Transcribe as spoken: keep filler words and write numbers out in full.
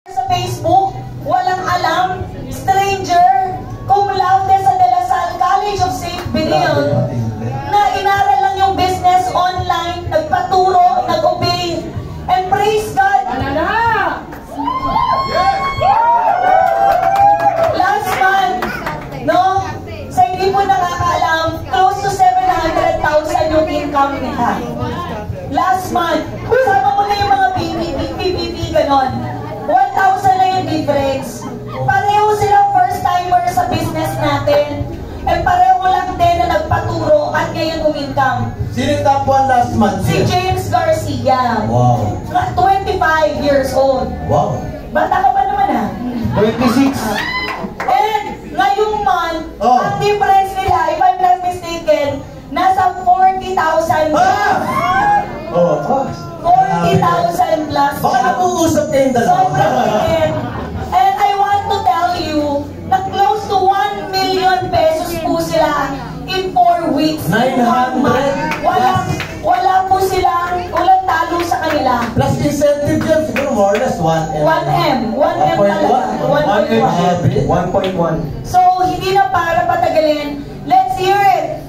Sa Facebook, walang alam, stranger, cum laude sa De La Salle College of Saint Benil, na inaral lang yung business online, nagpaturo, nag-obey, and praise God. Last month, no, sa hindi po nakakaalam, close to seven hundred thousand yung income nila. Last month, kasama mo na yung mga P P P, P P P, ganon. one thousand na yung difference. Pareho silang first-timer sa business natin. And pareho lang din na nagpaturo at ngayon umintang. Sino yung top one last month? Si James Garcia. Wow. twenty-five years old. Wow. Bata ka pa naman ha? twenty-six. And ngayong month, oh. ang difference nila, if I'm not mistaken, nasa forty thousand plus. Ah! Oh, plus. forty thousand plus. Baka napag-usap kayong dalawa. Sobrang and I want to tell you na close to one million pesos po sila in four weeks. nine hundred. Wala, wala po silang, walang talo sa kanila. Plus incentive yun, siguro more or less one M. one M. one M talaga. one point one. one point one. So, hindi na para patagalin. Let's hear it